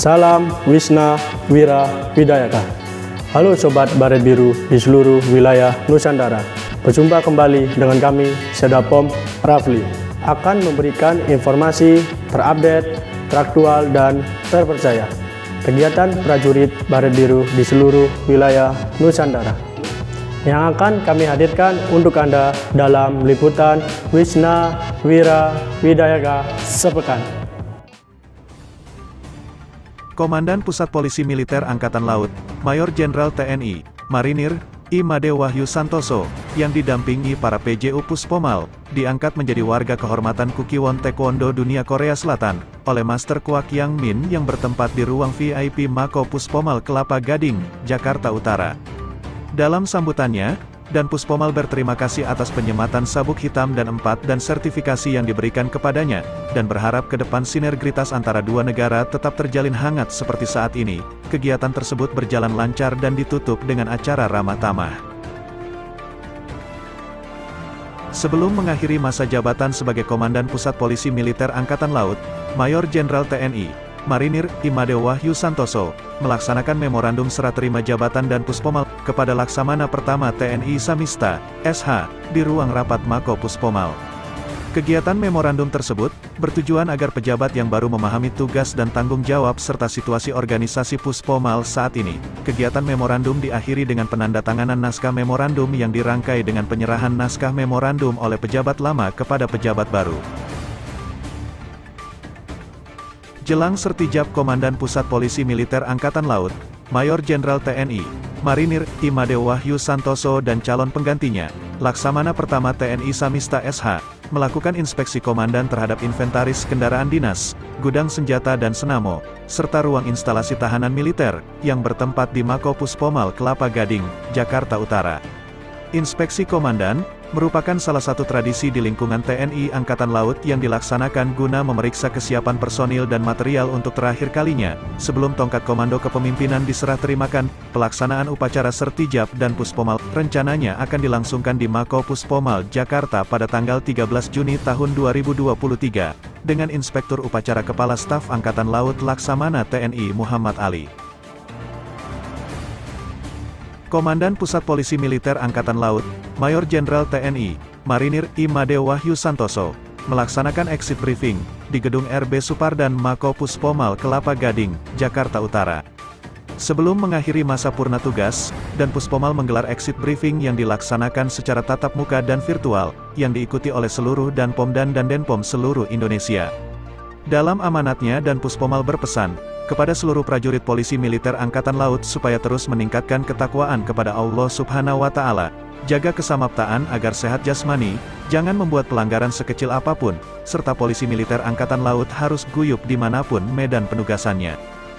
Salam Wisna Wira Widayaka. Halo Sobat Baret Biru di seluruh wilayah Nusantara. Berjumpa kembali dengan kami, Sedapom Rafli, akan memberikan informasi terupdate, teraktual, dan terpercaya kegiatan prajurit Baret Biru di seluruh wilayah Nusantara yang akan kami hadirkan untuk Anda dalam liputan Wisna Wira Widayaka sepekan. Komandan Pusat Polisi Militer Angkatan Laut, Mayor Jenderal TNI, Marinir, I. Made Wahyu Santoso, yang didampingi para PJU Puspomal, diangkat menjadi warga kehormatan Kukiwon Taekwondo Dunia Korea Selatan, oleh Master Kwak Yang Min yang bertempat di ruang VIP Mako Puspomal Kelapa Gading, Jakarta Utara. Dalam sambutannya, Dan Puspomal berterima kasih atas penyematan sabuk hitam dan 4 dan sertifikasi yang diberikan kepadanya, dan berharap ke depan sinergitas antara dua negara tetap terjalin hangat seperti saat ini. Kegiatan tersebut berjalan lancar dan ditutup dengan acara ramah tamah. Sebelum mengakhiri masa jabatan sebagai Komandan Pusat Polisi Militer Angkatan Laut, Mayor Jenderal TNI, Marinir, I. Made Wahyu Santoso, melaksanakan memorandum serah terima jabatan dan Puspomal kepada Laksamana Pertama TNI Samista, SH, di ruang rapat Mako Puspomal. Kegiatan memorandum tersebut bertujuan agar pejabat yang baru memahami tugas dan tanggung jawab serta situasi organisasi Puspomal saat ini. Kegiatan memorandum diakhiri dengan penandatanganan naskah memorandum yang dirangkai dengan penyerahan naskah memorandum oleh pejabat lama kepada pejabat baru. Jelang sertijab Komandan Pusat Polisi Militer Angkatan Laut, Mayor Jenderal TNI, Marinir, I. Made Wahyu Santoso dan calon penggantinya, Laksamana Pertama TNI Samista SH, melakukan inspeksi komandan terhadap inventaris kendaraan dinas, gudang senjata dan senamo, serta ruang instalasi tahanan militer, yang bertempat di Mako Puspomal Kelapa Gading, Jakarta Utara. Inspeksi komandan merupakan salah satu tradisi di lingkungan TNI Angkatan Laut yang dilaksanakan guna memeriksa kesiapan personil dan material untuk terakhir kalinya, sebelum tongkat komando kepemimpinan diserah terimakan. Pelaksanaan upacara sertijab dan Puspomal rencananya akan dilangsungkan di Mako Puspomal, Jakarta pada tanggal 13 Juni tahun 2023, dengan Inspektur Upacara Kepala Staf Angkatan Laut Laksamana TNI Muhammad Ali. Komandan Pusat Polisi Militer Angkatan Laut, Mayor Jenderal TNI, Marinir, I. Made Wahyu Santoso, melaksanakan exit briefing di Gedung RB Supardan Mako Puspomal Kelapa Gading, Jakarta Utara. Sebelum mengakhiri masa purna tugas, Dan Puspomal menggelar exit briefing yang dilaksanakan secara tatap muka dan virtual, yang diikuti oleh seluruh Danpomdan dan Denpom seluruh Indonesia. Dalam amanatnya, Dan Puspomal berpesan kepada seluruh prajurit polisi militer Angkatan Laut supaya terus meningkatkan ketakwaan kepada Allah Subhanahu wa Ta'ala, jaga kesamaptaan agar sehat jasmani, jangan membuat pelanggaran sekecil apapun, serta polisi militer Angkatan Laut harus guyup dimanapun medan penugasannya.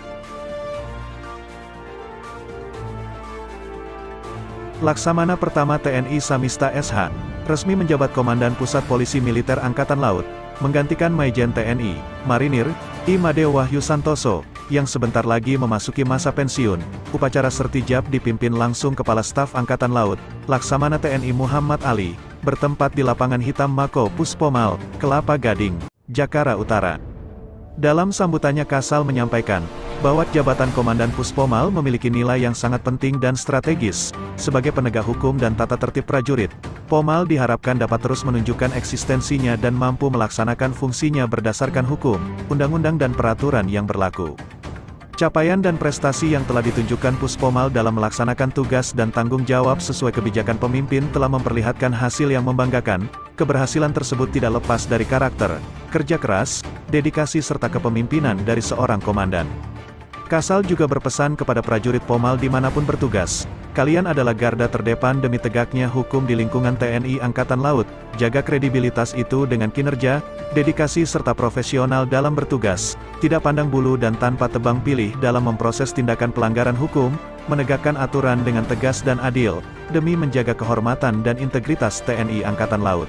Laksamana Pertama TNI Samista SH, resmi menjabat Komandan Pusat Polisi Militer Angkatan Laut, menggantikan Majen TNI, Marinir, I. Made Wahyu Santoso, yang sebentar lagi memasuki masa pensiun. Upacara sertijab dipimpin langsung Kepala Staf Angkatan Laut, Laksamana TNI Muhammad Ali, bertempat di lapangan hitam Mako Puspomal, Kelapa Gading, Jakarta Utara. Dalam sambutannya Kasal menyampaikan bahwa jabatan Komandan Puspomal memiliki nilai yang sangat penting dan strategis. Sebagai penegak hukum dan tata tertib prajurit, Pomal diharapkan dapat terus menunjukkan eksistensinya dan mampu melaksanakan fungsinya berdasarkan hukum, undang-undang dan peraturan yang berlaku. Capaian dan prestasi yang telah ditunjukkan Puspomal dalam melaksanakan tugas dan tanggung jawab sesuai kebijakan pemimpin telah memperlihatkan hasil yang membanggakan. Keberhasilan tersebut tidak lepas dari karakter, kerja keras, dedikasi serta kepemimpinan dari seorang komandan. Kasal juga berpesan kepada prajurit Pomal dimanapun bertugas, kalian adalah garda terdepan demi tegaknya hukum di lingkungan TNI Angkatan Laut. Jaga kredibilitas itu dengan kinerja, dedikasi serta profesional dalam bertugas, tidak pandang bulu dan tanpa tebang pilih dalam memproses tindakan pelanggaran hukum, menegakkan aturan dengan tegas dan adil, demi menjaga kehormatan dan integritas TNI Angkatan Laut.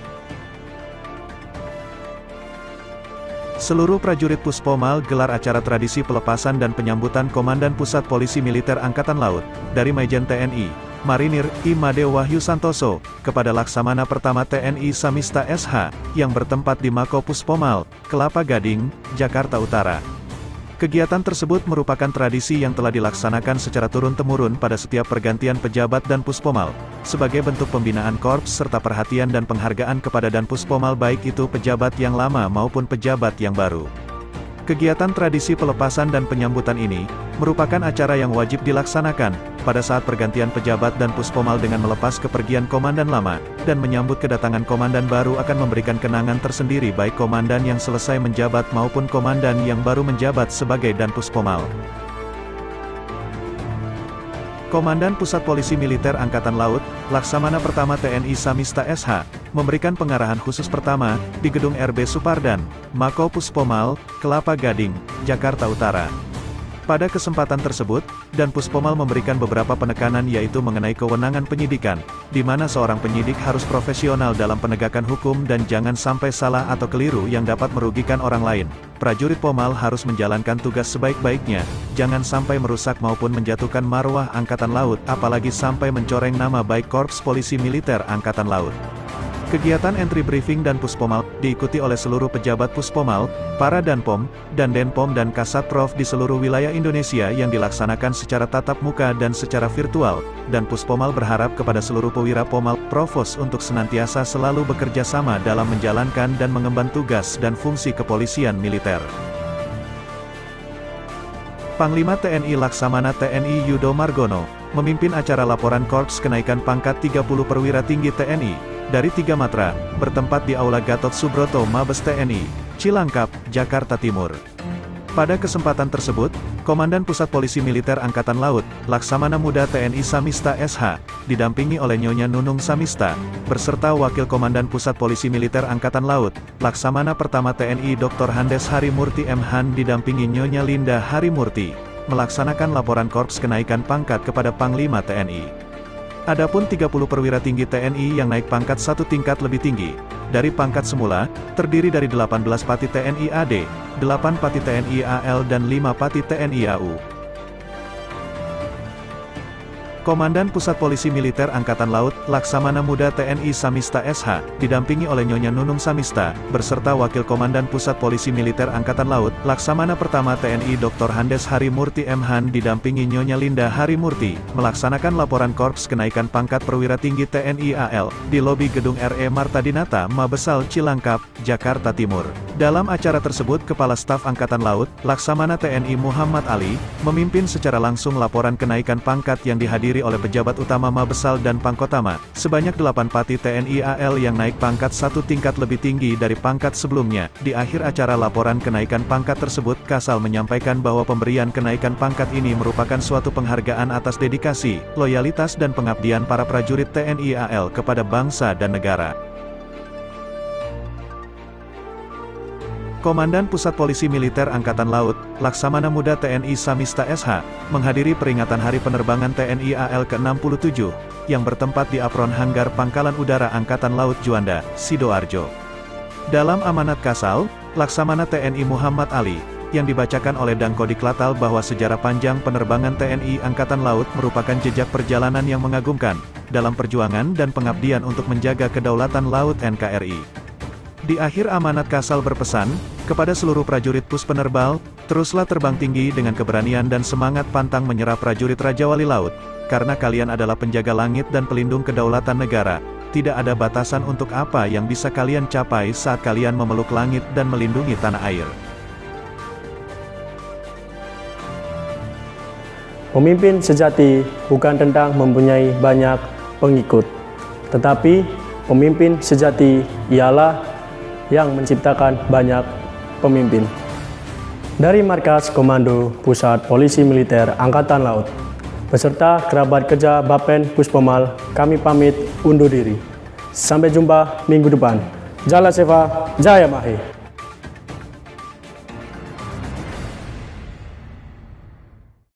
Seluruh prajurit Puspomal gelar acara tradisi pelepasan dan penyambutan Komandan Pusat Polisi Militer Angkatan Laut, dari Majen TNI, Marinir, I. Made Wahyu Santoso, kepada Laksamana Pertama TNI Samista SH, yang bertempat di Mako Puspomal, Kelapa Gading, Jakarta Utara. Kegiatan tersebut merupakan tradisi yang telah dilaksanakan secara turun-temurun pada setiap pergantian pejabat dan Puspomal, sebagai bentuk pembinaan korps serta perhatian dan penghargaan kepada dan Puspomal baik itu pejabat yang lama maupun pejabat yang baru. Kegiatan tradisi pelepasan dan penyambutan ini, merupakan acara yang wajib dilaksanakan, pada saat pergantian pejabat dan Puspomal dengan melepas kepergian komandan lama, dan menyambut kedatangan komandan baru akan memberikan kenangan tersendiri baik komandan yang selesai menjabat maupun komandan yang baru menjabat sebagai dan Puspomal. Komandan Pusat Polisi Militer Angkatan Laut, Laksamana Pertama TNI Samista SH, memberikan pengarahan khusus pertama, di Gedung RB Supardan, Mako Puspomal, Kelapa Gading, Jakarta Utara. Pada kesempatan tersebut, dan Puspomal memberikan beberapa penekanan yaitu mengenai kewenangan penyidikan, di mana seorang penyidik harus profesional dalam penegakan hukum dan jangan sampai salah atau keliru yang dapat merugikan orang lain. Prajurit Pomal harus menjalankan tugas sebaik-baiknya, jangan sampai merusak maupun menjatuhkan marwah Angkatan Laut, apalagi sampai mencoreng nama baik Korps Polisi Militer Angkatan Laut. Kegiatan entry briefing dan Puspomal, diikuti oleh seluruh pejabat Puspomal, para Danpom, dan Denpom dan Kasatprov di seluruh wilayah Indonesia yang dilaksanakan secara tatap muka dan secara virtual, dan Puspomal berharap kepada seluruh pewira Pomal, Provos untuk senantiasa selalu bekerja sama dalam menjalankan dan mengemban tugas dan fungsi kepolisian militer. Panglima TNI Laksamana TNI Yudo Margono, memimpin acara laporan Korps kenaikan pangkat 30 perwira tinggi TNI, dari 3 matra, bertempat di Aula Gatot Subroto Mabes TNI, Cilangkap, Jakarta Timur. Pada kesempatan tersebut, Komandan Pusat Polisi Militer Angkatan Laut, Laksamana Muda TNI Samista SH, didampingi oleh Nyonya Nunung Samista, berserta Wakil Komandan Pusat Polisi Militer Angkatan Laut, Laksamana Pertama TNI Dr. Handes Harimurti M. Han didampingi Nyonya Linda Harimurti, melaksanakan laporan Korps kenaikan pangkat kepada Panglima TNI. Adapun 30 perwira tinggi TNI yang naik pangkat satu tingkat lebih tinggi, dari pangkat semula, terdiri dari 18 Pati TNI AD, 8 Pati TNI AL dan 5 Pati TNI AU. Komandan Pusat Polisi Militer Angkatan Laut, Laksamana Muda TNI Samista SH, didampingi oleh Nyonya Nunung Samista, berserta Wakil Komandan Pusat Polisi Militer Angkatan Laut, Laksamana Pertama TNI Dr. Handes Harimurti M. Han didampingi Nyonya Linda Harimurti, melaksanakan laporan Korps kenaikan pangkat perwira tinggi TNI AL, di lobi Gedung RE Marta Dinata, Mabesal Cilangkap, Jakarta Timur. Dalam acara tersebut Kepala Staf Angkatan Laut, Laksamana TNI Muhammad Ali, memimpin secara langsung laporan kenaikan pangkat yang dihadiri oleh pejabat utama Mabesal dan Pangkotama, sebanyak 8 Pati TNI AL yang naik pangkat satu tingkat lebih tinggi dari pangkat sebelumnya. Di akhir acara laporan kenaikan pangkat tersebut, Kasal menyampaikan bahwa pemberian kenaikan pangkat ini merupakan suatu penghargaan atas dedikasi, loyalitas dan pengabdian para prajurit TNI AL kepada bangsa dan negara. Komandan Pusat Polisi Militer Angkatan Laut, Laksamana Muda TNI Samista SH, menghadiri peringatan Hari Penerbangan TNI AL ke-67, yang bertempat di Apron Hanggar Pangkalan Udara Angkatan Laut Juanda, Sidoarjo. Dalam amanat Kasal, Laksamana TNI Muhammad Ali, yang dibacakan oleh Dankodik Latal bahwa sejarah panjang penerbangan TNI Angkatan Laut merupakan jejak perjalanan yang mengagumkan, dalam perjuangan dan pengabdian untuk menjaga kedaulatan laut NKRI. Di akhir amanat Kasal berpesan, kepada seluruh prajurit pus penerbal, teruslah terbang tinggi dengan keberanian dan semangat pantang menyerah prajurit Raja Wali Laut, karena kalian adalah penjaga langit dan pelindung kedaulatan negara. Tidak ada batasan untuk apa yang bisa kalian capai saat kalian memeluk langit dan melindungi tanah air. Pemimpin sejati bukan tentang mempunyai banyak pengikut, tetapi pemimpin sejati ialah yang menciptakan banyak pemimpin. Dari Markas Komando Pusat Polisi Militer Angkatan Laut, beserta kerabat kerja Bapen Puspomal, kami pamit undur diri. Sampai jumpa minggu depan. Jala Seva, Jaya Mahe.